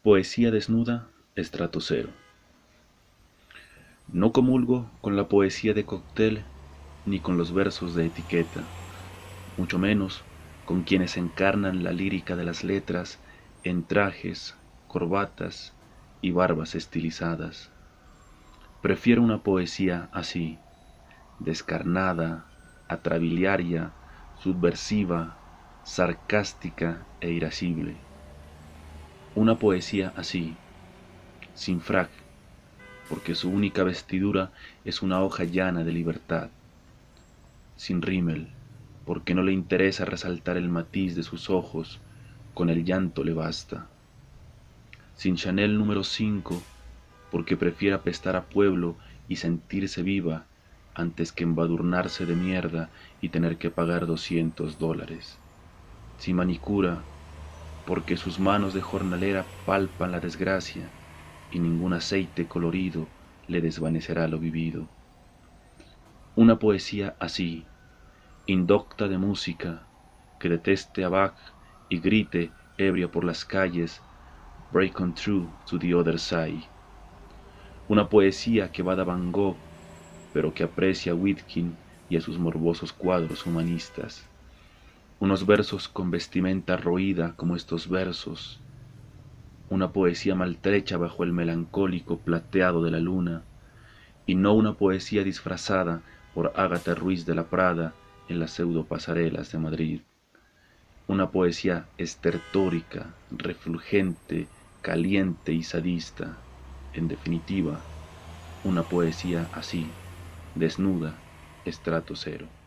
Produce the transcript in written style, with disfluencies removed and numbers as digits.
Poesía desnuda, estrato cero. No comulgo con la poesía de cóctel ni con los versos de etiqueta, mucho menos con quienes encarnan la lírica de las letras en trajes, corbatas y barbas estilizadas. Prefiero una poesía así, descarnada, atrabiliaria, subversiva, sarcástica e irascible. Una poesía así, sin frac, porque su única vestidura es una hoja llana de libertad, sin rímel, porque no le interesa resaltar el matiz de sus ojos, con el llanto le basta, sin Chanel número 5, porque prefiere apestar a pueblo y sentirse viva antes que embadurnarse de mierda y tener que pagar $200, sin manicura, porque sus manos de jornalera palpan la desgracia y ningún aceite colorido le desvanecerá lo vivido. Una poesía así, indocta de música, que deteste a Bach y grite ebria por las calles, break on through to the other side. Una poesía que va a Van Gogh, pero que aprecia a Whitkin y a sus morbosos cuadros humanistas. Unos versos con vestimenta roída como estos versos, una poesía maltrecha bajo el melancólico plateado de la luna, y no una poesía disfrazada por Ágata Ruiz de la Prada en las pseudo pasarelas de Madrid. Una poesía estertórica, refulgente, caliente y sadista. En definitiva, una poesía así, desnuda, estrato cero.